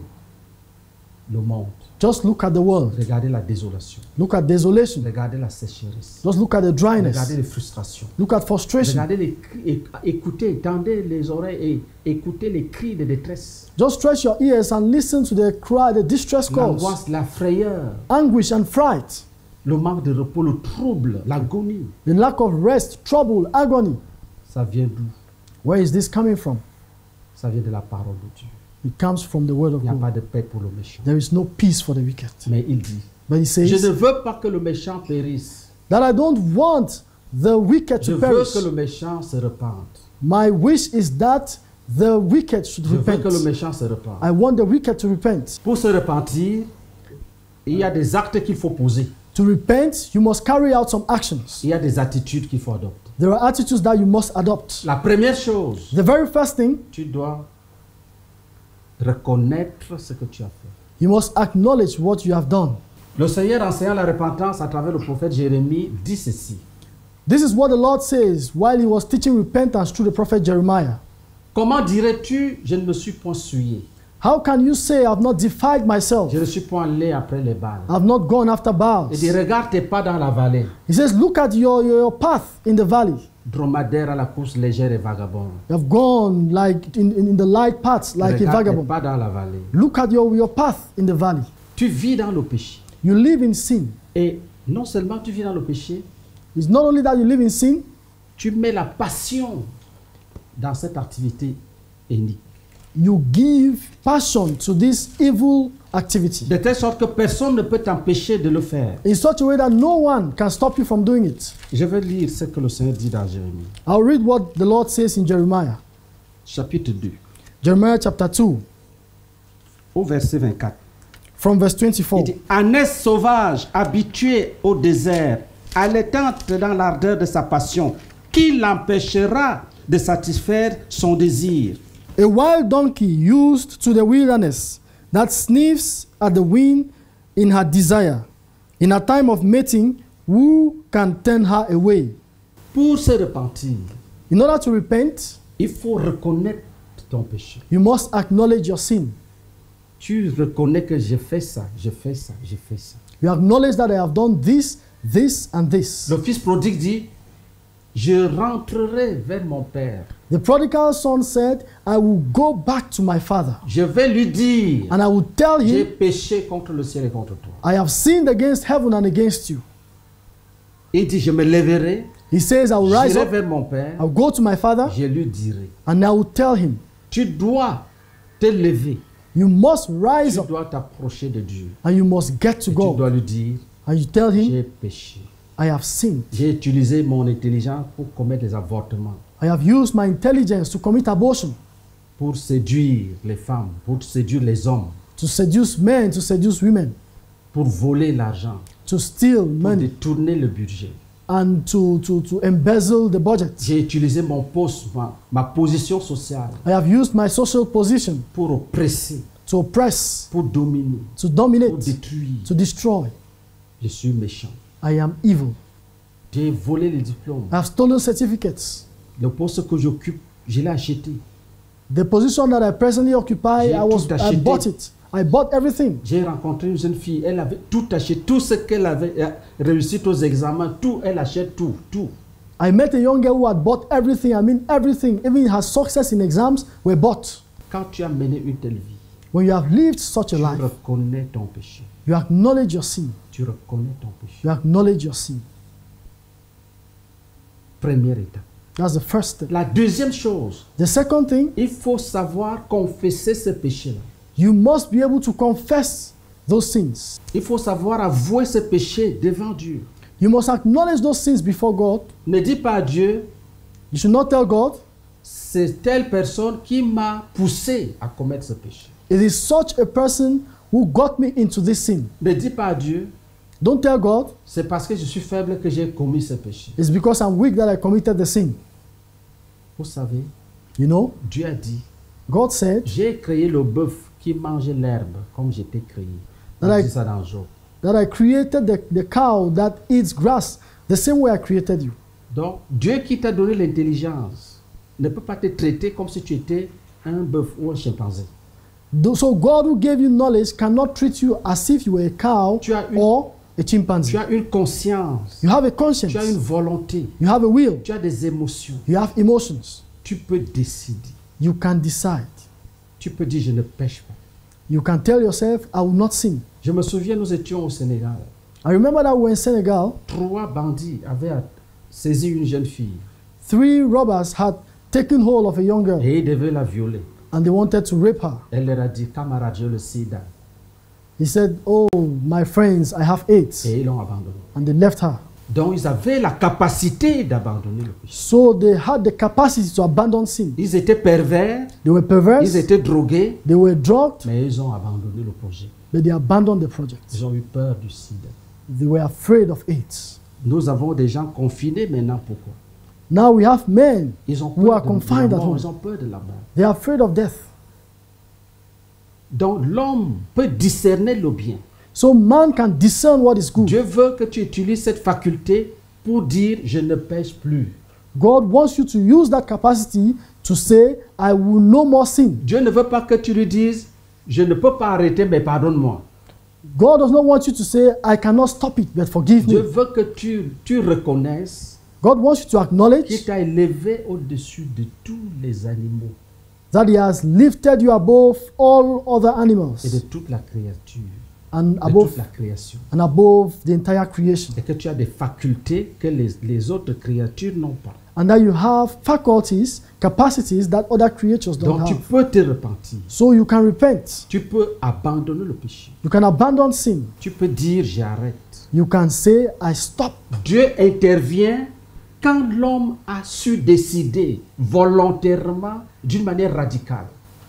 le monde, Just look at the world. regardez la désolation, Look at desolation. regardez la sécheresse, Just look at the regardez dryness. les frustrations, Look at frustration. regardez les cris, écoutez, tendez les oreilles et écoutez les cris de détresse, Just stretch your ears and listen to the cry, the distress calls, l'angoisse, la frayeur, anguish and fright, le manque de repos, le trouble, l'agonie. the lack of rest, trouble, agony. Ça vient d'où? Where is this coming from? Ça vient de la parole de Dieu. It comes from the word Il of n'y a God. pas de paix pour le méchant. There is no peace for the wicked. Mais il dit, But he je ne says veux pas que le méchant périsse. that I don't want the wicked Je to veux perish. que le méchant se repente. My wish is that the wicked should Je veux que le repent. méchant se repente. I want the wicked to repent. Pour se repentir, il y a des actes qu'il faut poser. To repent, you must carry out some actions. Il y a des attitudes qu'il faut adopter. There are attitudes that you must adopt. La première chose, The very first thing, tu dois reconnaître ce que tu as fait. you must acknowledge what you have done. Le Seigneur enseignant la repentance à travers le prophète Jérémie dit ceci. This is what the Lord says while he was teaching repentance through the prophet Jeremiah. Comment dirais-tu, je ne me suis point souillé? How can you say I have not defiled myself? Je ne suis point allé après les Baals. I have not gone after Baals. Il dit, regarde tes pas dans la vallée. He says, look at your path in the valley. Dromadaire à la course légère et vagabond. You have gone like in the light paths like a Regarde tes vagabond. pas dans la vallée. Look at your path in the valley. Tu vis dans le péché. You live in sin. Et non seulement tu vis dans le péché, It's not only that you live in sin, tu mets la passion dans cette activité inique. you give passion to this evil activity De telle sorte que personne ne peut t'empêcher de le faire. in such a way that no one can stop you from doing it. Je vais lire ce que le Seigneur dit dans Jérémie, I'll read what the Lord says in Jeremiah. chapitre 2, Jeremiah chapter 2, au verset 24. from verse Il 24. dit, ânesse sauvage, habitué au désert, allaitante dans l'ardeur de sa passion, qui l'empêchera de satisfaire son désir? A wild donkey used to the wilderness that sniffs at the wind in her desire. In a time of mating, who can turn her away? Pour se repentir, In order to repent, il faut reconnaître ton péché. you must acknowledge your sin. Tu reconnais que j'ai fait ça, j'ai fait ça, j'ai fait ça. You acknowledge that I have done this, this, and this. Le fils prodigue dit, je rentrerai vers mon père. The prodigal son said, I will go back to my father, Je vais lui dire, and I will tell j'ai him, péché contre le ciel et contre toi. I have sinned against heaven and against you. Il dit, je me lèverai, He says, I will rise j'irai up, vers mon père, I will go to my father, je lui dirai, and I will tell him, tu dois te lever, you must rise tu up, dois t'approcher de Dieu. and you must get to Et tu go. dois lui dire, And you tell him, j'ai péché. I have sinned. J'ai utilisé mon intelligence pour commettre des avortements, I have used my intelligence to commit abortion, pour séduire les femmes, pour séduire les hommes, to seduce men, to seduce women, pour voler l'argent, to steal pour money, détourner le budget. and to embezzle the budget. J'ai utilisé mon poste, ma position sociale I have used my social position pour oppresser, to oppress, pour dominer, to pour dominate, détruire. to destroy. Je suis méchant. I am evil. J'ai volé les diplômes. I have stolen certificates. Le poste que j'occupe, je l'ai acheté. The position that I presently occupy, J'ai I tout acheté. bought it. I bought everything. J'ai rencontré une jeune fille, elle avait tout acheté, tout ce qu'elle avait réussi aux examens, tout, elle achète tout, tout. I met a young girl who had bought everything. I mean everything. Even her success in exams were bought. Quand tu as mené une telle vie, When you have lived such a tu life, reconnais ton péché. you acknowledge your sin. Tu reconnais ton péché. You acknowledge your sin. Première étape. That's the first step. La deuxième chose, The second thing, il faut savoir confesser ce péché-là. you must be able to confess those sins. Il faut savoir avouer ce péché devant Dieu. You must acknowledge those sins before God. Ne dis pas à Dieu, You should not tell God, c'est telle personne qui m'a poussé à commettre ce péché. it is such a person who got me into this sin. Ne dis pas à Dieu, Don't tell God, c'est parce que je suis faible que j'ai commis ce péché. it's because I'm weak that I committed the sin. Vous savez, You know, Dieu a dit, God said j'ai créé le bœuf qui mange l'herbe comme j'étais créé. On That I- dit ça dans Job. that I created the cow that eats grass the same way I created you. Donc, Dieu qui t'a donné l'intelligence ne peut pas te traiter comme si tu étais un bœuf ou un chimpanzé. So God who gave you knowledge cannot treat you as if you were a cow Tu as une- or a chimpanzee. Tu as une conscience, You have a conscience. tu as une volonté, You have a will. tu as des émotions. You have emotions. Tu peux décider. You can decide. Tu peux dire je ne pêche pas. You can tell yourself, I will not sin. Je me souviens, nous étions au Sénégal. I remember that we were in Senegal. 3 bandits avaient saisi une jeune fille 3 robbers had taken hold of a young girl et ils devaient la violer. and they wanted to rape her. Elle leur a dit, camarade, j'ai le sida. He said, oh, my friends, I have AIDS. Et ils l'ont abandonné. And they left her. Donc ils avaient la capacité d'abandonner le péché. So they had the capacity to abandon sin. Ils étaient pervers, They were perverse. ils étaient drogués, They were drugged, mais ils ont abandonné le projet. but they abandoned the project. Ils ont eu peur du sida. They were afraid of AIDS. Nous avons des gens confinés maintenant. Pourquoi? Now we have men Ils ont who peur are de confined la at mort. home. Ils ont peur de la mort. They are afraid of death. Donc l'homme peut discerner le bien. so man can discern what is good. Dieu veut que tu utilises cette faculté pour dire je ne pêche plus. God wants you to use that capacity to say, I will no more sin. Dieu ne veut pas que tu lui dises je ne peux pas arrêter mais pardonne-moi. God does not want you to say, I cannot stop it, but forgive Dieu me. veut que tu reconnaisses God wants you to qu'il acknowledge t'a élevé au-dessus de tous les animaux that He has lifted you above all other et de animals toute la créature, and de above, toute la création. above the entire creation. Et que tu as des facultés que les autres créatures n'ont pas. And that you have faculties, capacities that other creatures don't Donc tu have. peux te repentir. So you can repent. Tu peux abandonner le péché. You can abandon sin. Tu peux dire j'arrête. You can say, I stop. Dieu intervient quand l'homme a su décider volontairement d'une manière radicale.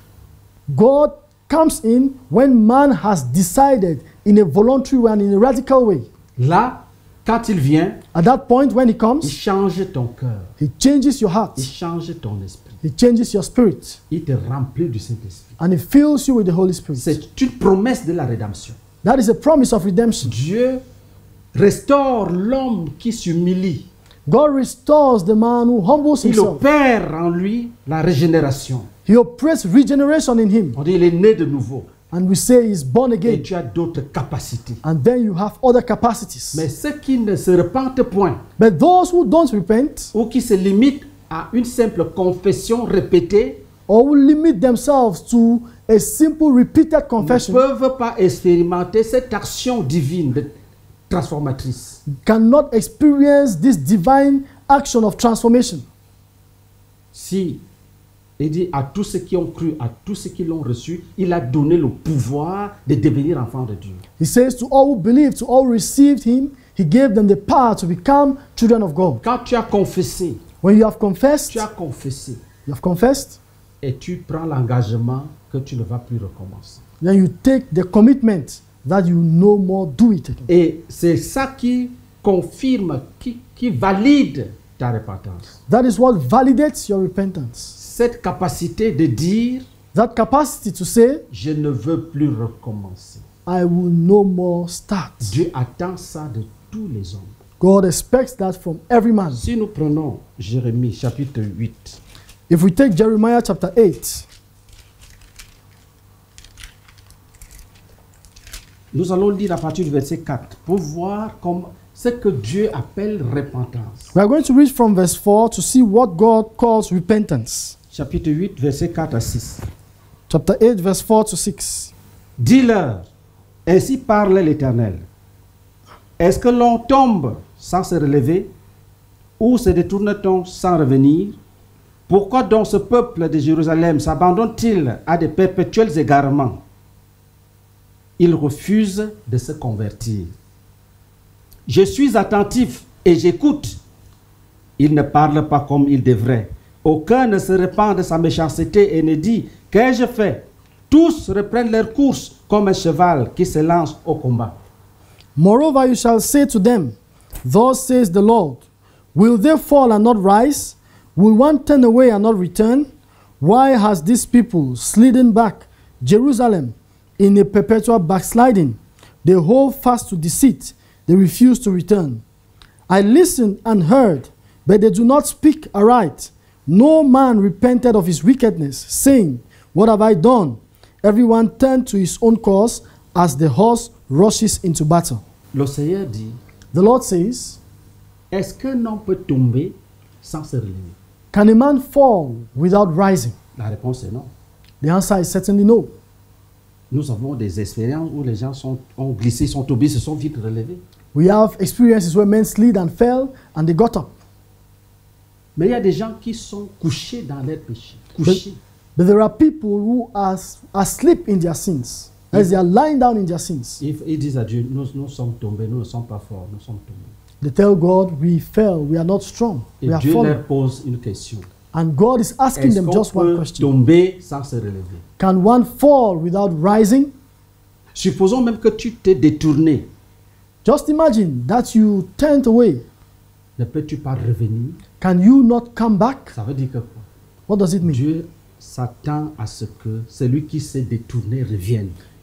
God comes in when man has decided in a voluntary way and in a radical way. Là, quand il vient, At that point, when He il comes, change ton cœur, He changes your il heart. change ton esprit, He changes your spirit. il te remplit du Saint-Esprit. And He fills you with the Holy Spirit. C'est une promesse de la rédemption. That is a promise of redemption. Dieu restaure l'homme qui s'humilie. God restores the man who humbles Il himself. opère en lui la régénération. He operates regeneration in him. On dit il est né de nouveau. And we say he's born Et again. tu as d'autres capacités. And then you have other capacities. Mais ceux qui ne se repentent point, But those who don't repent ou qui se limitent à une simple confession répétée, or who limit themselves to a simple repeated ne confession peuvent pas expérimenter cette action divine transformatrice. cannot experience this divine action of transformation. Si il dit à tous ceux qui ont cru, à tous ceux qui l'ont reçu, il a donné le pouvoir de devenir enfants de Dieu. He says to all who believed, to all who received him, he gave them the power to become children of God. Quand tu as confessé, When you have confessed, tu as confessé you have confessed, et tu prends l'engagement que tu ne vas plus recommencer. then you take the commitment that you no more do it again. Et c'est ça qui confirme, qui valide ta repentance. That is what validates your repentance. Cette capacité de dire, That capacity to say, je ne veux plus recommencer. I will no more start. Dieu attend ça de tous les hommes. God expects that from every man. Si nous prenons Jérémie chapitre 8, If we take Jeremiah chapter 8, nous allons lire à partir du verset 4 pour voir ce que Dieu appelle repentance. we are going to read from verse 4 to see what God calls repentance. Chapitre 8, verset 4 à 6. Chapter 8, verse 4 to 6. Dis-leur, ainsi parle l'Éternel. Est-ce que l'on tombe sans se relever, ou se détourne-t-on sans revenir? Pourquoi donc ce peuple de Jérusalem s'abandonne-t-il à des perpétuels égarements? Il refuse de se convertir. Je suis attentif et j'écoute. Il ne parle pas comme il devrait. Aucun ne se repent de sa méchanceté et ne dit « Qu'ai-je fait ?» Tous reprennent leur course comme un cheval qui se lance au combat. Moreover, you shall say to them, Thus says the Lord, will they fall and not rise? Will one turn away and not return? Why has this people slidden back Jerusalem in a perpetual backsliding? They hold fast to deceit. They refuse to return. I listened and heard, but they do not speak aright. No man repented of his wickedness, saying, What have I done? Everyone turned to his own course as the horse rushes into battle. Le Seigneur dit The Lord says, « Est-ce qu'un homme peut tomber sans se relever ?» Can a man fall without rising? La réponse est non. The answer is certainly no. Nous avons des expériences où les gens ont glissé, sont tombés, se sont vite relevés. We have experiences where men slid and fell and they got up. Mais il y a des gens qui sont couchés dans leur péché. Couchés. But there are people who are asleep in their sins, as they are lying down in their sins. Ils disent à Dieu, nous sommes tombés, nous ne sommes pas forts, nous sommes tombés. They tell God, we fell, we are not strong, Et we are Dieu fallen. leur pose une question. And God is asking Est-ce them qu'on just one peut question. tomber sans se relever? Can one fall without rising? Supposons même que tu t'es détourné. Just imagine that you turned away. Ne peux-tu pas revenir? Can you not come back? Ça veut dire que quoi? What does it mean? Dieu s'attend à ce que celui qui s'est détourné revienne.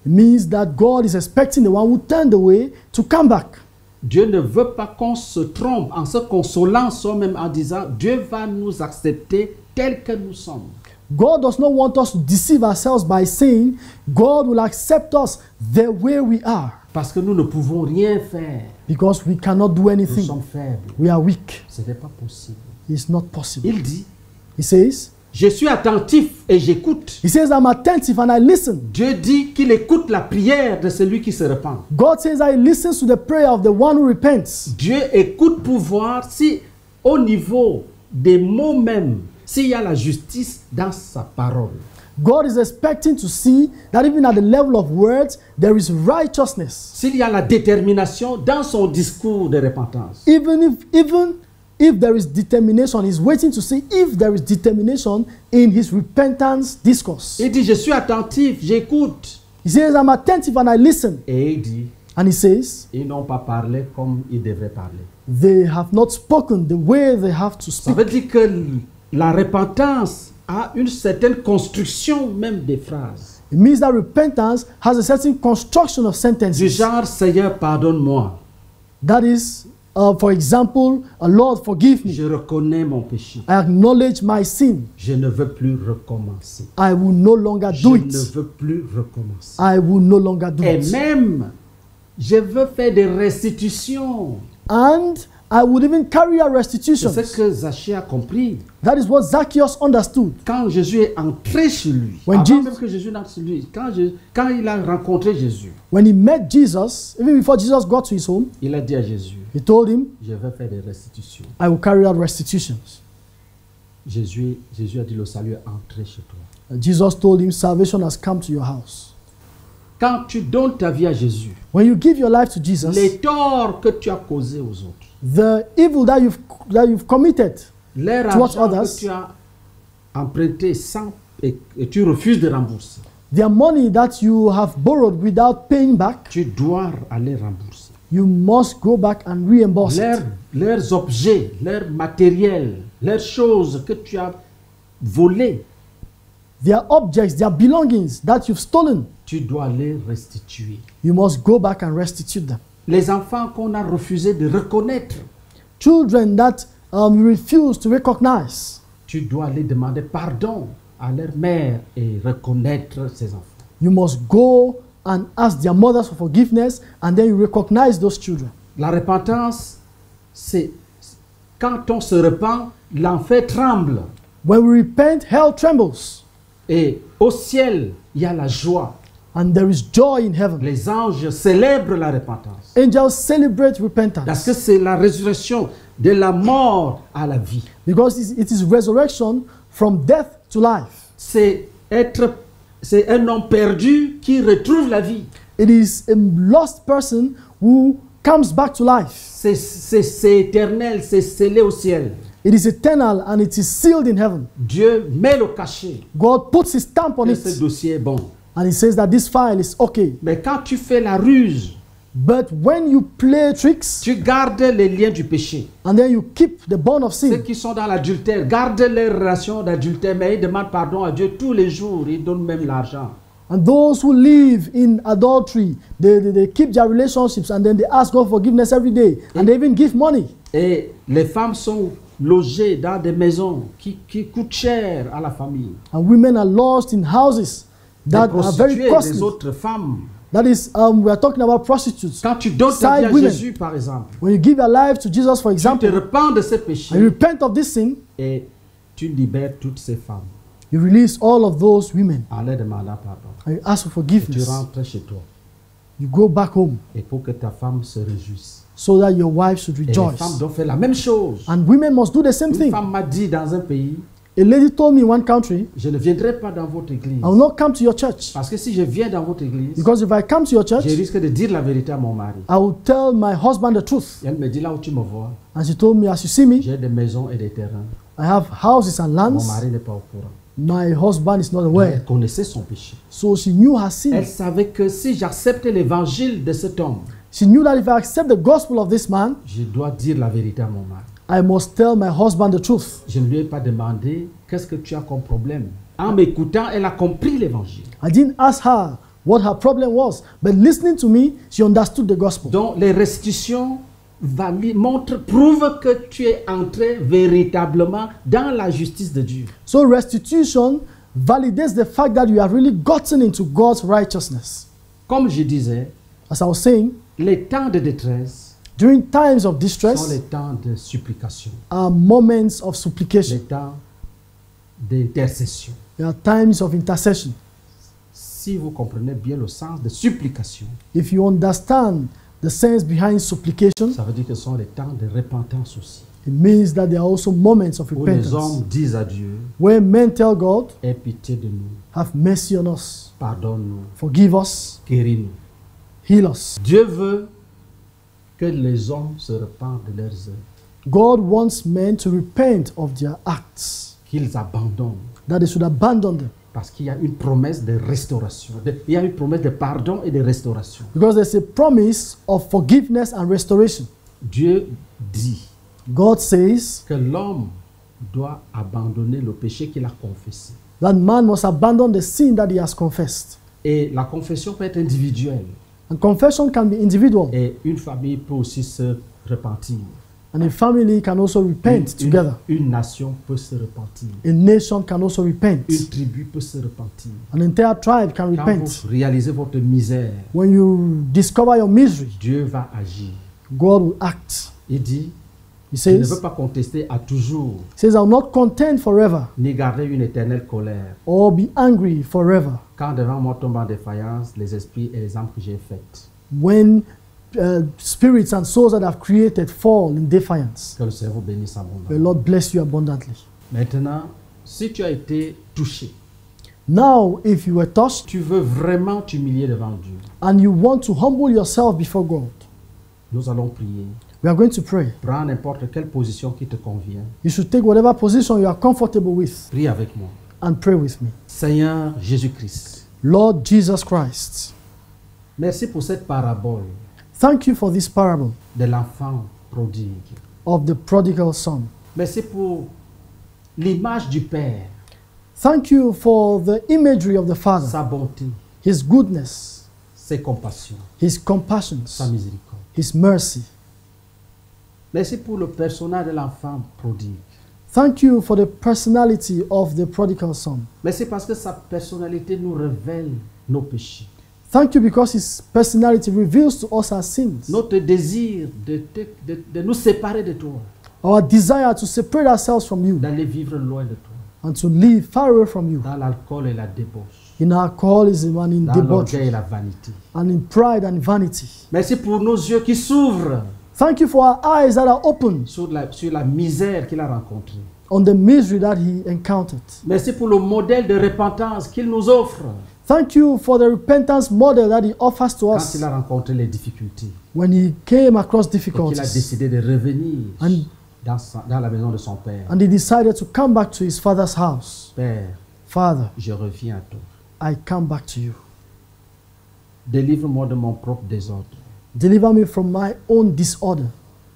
It means that God is expecting the one who turned away to come back. Dieu ne veut pas qu'on se trompe en se consolant soi-même en disant Dieu va nous accepter tels que nous sommes. God does not want us to deceive ourselves by saying God will accept us the way we are. Parce que nous ne pouvons rien faire. Because we cannot do Nous anything. sommes faibles. We are weak. Ce n'est pas possible. It's not possible. Il dit, He says, je suis attentif et j'écoute. He says, I'm attentive and I listen. Dieu dit qu'il écoute la prière de celui qui se repent. God says that He listens to the prayer of the one who repents. Dieu écoute pour voir si au niveau des mots même, s'il y a la justice dans sa parole. God is expecting to see that even at the level of words, there is righteousness. S'il y a la détermination dans son discours de repentance. Even if there is determination, He's waiting to see if there is determination in His repentance discourse. Il dit, je suis attentif, j'écoute. He says, I'm attentive and I listen. Et il dit, And He says, ils n'ont pas parlé comme ils devraient parler. they have not spoken the way they have to Ça speak. veut dire que la repentance a une certaine construction même des phrases. It means that repentance has a certain construction of Du sentences. genre, Seigneur, pardonne-moi. That is, for example, Lord, forgive me. Je reconnais mon péché. I acknowledge my sin. Je ne veux plus recommencer. I will no longer Je do ne it. veux plus recommencer. I will no longer do Et it. même, je veux faire des restitutions. And I would even carry out restitution. C'est ce que Zaché a compris. That is what Zacchaeus understood. Quand Jésus est entré chez lui, When avant Jesus- même que Jésus n'entre chez lui, quand il a rencontré Jésus, When he met Jesus, even before Jesus got to his home, il a dit à Jésus, he told him, je veux faire des restitutions. I will carry out restitutions. Jésus a dit, le salut est entré chez toi. And Jesus told him, salvation has come to your house. Quand tu donnes ta vie à Jésus, When you give your life to Jesus, les torts que tu as causés aux autres, the evil that you've committed, leur Towards argent others. que tu as emprunté sans, et tu refuses de rembourser, their money that you have borrowed without paying back, tu dois aller rembourser. you must go back and reimburse it. Leurs objets, leurs matériels, leurs choses que tu as volées, Their objects, their belongings that you've stolen, tu dois les restituer. you must go back and restitute them. Les enfants qu'on a refusé de reconnaître, Children that you refuse to recognize, tu dois aller demander pardon à leur mère et reconnaître ses enfants. you must go and ask their mothers for forgiveness, and then you recognize those children. La repentance, c'est quand on se repent, l'enfer tremble. When we repent, hell trembles, Et au ciel, il y a la joie. and there is joy in heaven. Les anges célèbrent la repentance. Angels celebrate Parce que repentance c'est la résurrection de la mort à la vie. because it is resurrection from death to life. C'est un homme perdu qui retrouve la vie. It is a lost person who comes back to life. C'est éternel, c'est scellé au ciel. It is eternal and it is sealed in heaven. Dieu met le cachet. God puts his stamp on Et it, ce dossier est bon. and he says that this file is okay. Mais quand tu fais la ruse, But when you play tricks tu gardes les liens du péché. and then you keep the bond of Ceux sin, qui sont dans l'adultère gardent leurs relations d'adultère, mais ils demandent pardon à Dieu tous les jours. Ils donnent même l'argent. and those who live in adultery, they keep their relationships and then they ask God forgiveness every day, and they even give money. Et les femmes sont logées dans des maisons qui coûtent cher à la famille. And women are lost in houses that Des are very prostituées, des costly. autres femmes. That is, we are talking about prostitutes. Quand tu donnes ta vie Side à women. Jésus, par exemple, When you give your life to Jesus, for tu te example, repens de ces and you péchés repent of this sin, et tu libères toutes ces femmes you release all of those women en leur demandant pardon. and you ask for Tu forgiveness. rentres chez toi You go back home et pour que ta femme se réjouisse. so that your wife should Et les femmes rejoice. doivent faire la même chose. And women must do the same Une thing. femme m'a dit dans un pays, A lady told me in one country, je ne viendrai pas dans votre église. I will not come to your church Parce que si je viens dans votre église, because if I come to your church, je risque de dire la vérité à mon mari. I will tell my husband the truth. Et elle me dit, là où tu me vois, And she told me, as you see me, j'ai des maisons et des terrains. I have houses and Mon lands. mari n'est pas au courant. My husband is not Elle aware. connaissait son péché. So she knew her sin. Elle savait que si j'acceptais l'évangile de cet homme, She knew that if I accept the gospel of this man, je dois dire la vérité à mon mari. I must tell my husband the truth. Je ne lui ai pas demandé qu'est-ce que tu as comme problème. En m'écoutant, elle a compris l'évangile. I didn't ask her, what her problem was. But listening to me, she understood the gospel. Donc les restitutions prouvent que tu es entré véritablement dans la justice de Dieu. So restitution validates the fact that you have really gotten into God's righteousness. Comme je disais, As I was saying, les temps de détresse during times of sont distress les temps de supplication, are moments of les supplication. temps d'intercession. There are times of intercession. Si vous comprenez bien le sens de supplication, If you understand the sense behind supplication, ça veut dire que ce sont les temps de repentance aussi, it means that there are also moments of où les repentance. hommes disent à Dieu, Where men tell God, aie pitié de nous, have mercy on us, pardonne-nous, forgive us, guéris-nous. heal us. Dieu veut que les hommes se repentent de leurs œuvres, God wants men to repent of their acts, qu'ils abandonnent, that they should abandon them. parce qu'il y a une promesse de restauration, il y a une promesse de pardon et de restauration. Because there's a promise of forgiveness and restoration. Dieu dit God says que l'homme doit abandonner le péché qu'il a confessé. that man must abandon the sin that he has confessed. Et la confession peut être individuelle. And confession can be individual, Et une famille peut aussi se repentir. and a family can also repent together. Une nation peut se repentir. A nation can also repent. Une tribu peut se repentir. An entire tribe can Quand repent. vous réalisez votre misère, When you discover your misery, Dieu va agir. God will act. Il dit, He je ne says, veux pas contester à toujours, I will not contend forever ni garder une éternelle colère. or be angry forever Quand devant moi tombent en défaillance les esprits et les âmes que j'ai faites. when spirits and souls that I've created fall in defiance. Que le Seigneur vous bénisse The abondamment. Lord bless you abundantly. Maintenant, si tu as été touché, Now, if you were touched tu veux vraiment t'humilier devant Dieu, and you want to humble yourself before God, nous allons prier. we are going to pray. Prends n'importe quelle position qui te convient. You should take whatever position you are comfortable with Prie avec moi. and pray with me. Seigneur Jésus-Christ, Lord Jesus Christ, merci pour cette parabole thank you for this parable de l'enfant prodigue. of the prodigal son. Merci pour l'image du Père, Thank you for the imagery of the Father, sa bonté, His goodness, ses compassions, His compassions, sa miséricorde. His mercy. Merci pour le personnage de l'enfant prodigue. Thank you for the personality of the prodigal son. Merci parce que sa personnalité nous révèle nos péchés. Thank you because His personality reveals to us our sins, Notre désir de nous séparer de toi, our desire to separate ourselves from you d'aller vivre loin de toi, and to live far away from you, dans l'alcool et la débauche, in alcoholism and in dans l'orgueil debauchery et la vanité. and in pride and vanity. Merci pour nos yeux qui s'ouvrent Thank you for our eyes that are open sur la misère qu'il a rencontrée. on the misery that he encountered. Merci pour le modèle de repentance qu'il nous offre Thank you for the repentance model that he offers to quand us il a rencontré les difficultés when he came across et qu'il a difficulties décidé de revenir And- dans la maison de son Père. and he decided to come back to his father's house. Père, Father, je reviens à toi. I come back to you. Délivre-moi de mon propre désordre. Deliver me from my own disorder.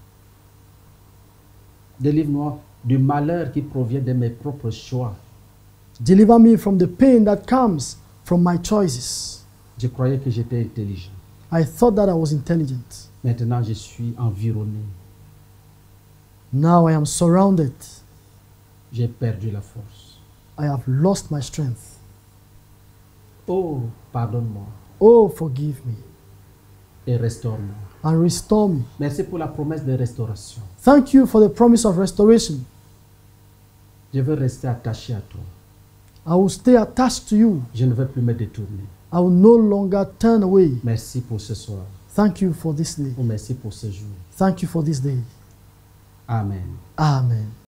Délivre-moi du malheur qui provient de mes propres choix. Deliver me from the pain that comes from my choices. Je croyais que j'étais intelligent. I thought that I was intelligent. Maintenant, je suis environné. Now I am surrounded. J'ai perdu la force. I have lost my strength. Oh, pardonne-moi Oh, forgive me et restaure-moi. and restore me. Merci pour la promesse de restauration. Thank you for the promise of restoration. Je veux rester attaché à toi. I will stay attached to you. Je ne veux plus me détourner. I will no longer turn away. Merci pour ce soir. Thank you for this day. Oh, merci pour ce jour. Thank you for this day. Amen. Amen.